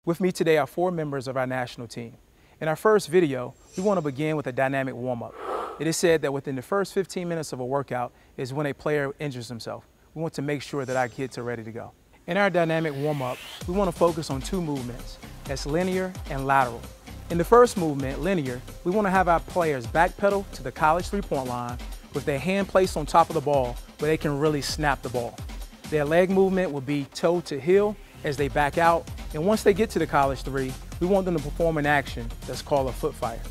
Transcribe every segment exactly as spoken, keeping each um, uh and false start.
With me today are four members of our national team. In our first video, we want to begin with a dynamic warm-up. It is said that within the first fifteen minutes of a workout is when a player injures himself. We want to make sure that our kids are ready to go. In our dynamic warm-up, we want to focus on two movements. That's linear and lateral. In the first movement, linear, we want to have our players backpedal to the college three-point line with their hand placed on top of the ball where they can really snap the ball. Their leg movement will be toe to heel as they back out, and once they get to the college three, we want them to perform an action that's called a foot fire.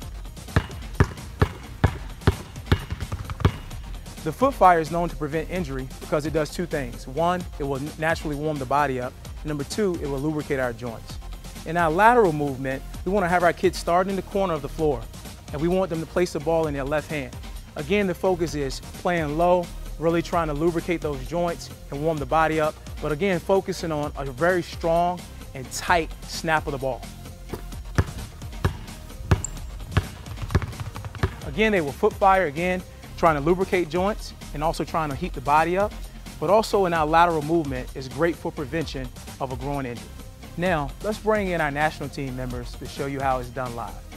The foot fire is known to prevent injury because it does two things. One, it will naturally warm the body up. Number two, it will lubricate our joints. In our lateral movement, we want to have our kids start in the corner of the floor, and we want them to place the ball in their left hand. Again, the focus is playing low, really trying to lubricate those joints and warm the body up, but again, focusing on a very strong and tight snap of the ball. Again, they will foot fire, again, trying to lubricate joints and also trying to heat the body up, but also in our lateral movement is great for prevention of a groin injury. Now, let's bring in our national team members to show you how it's done live.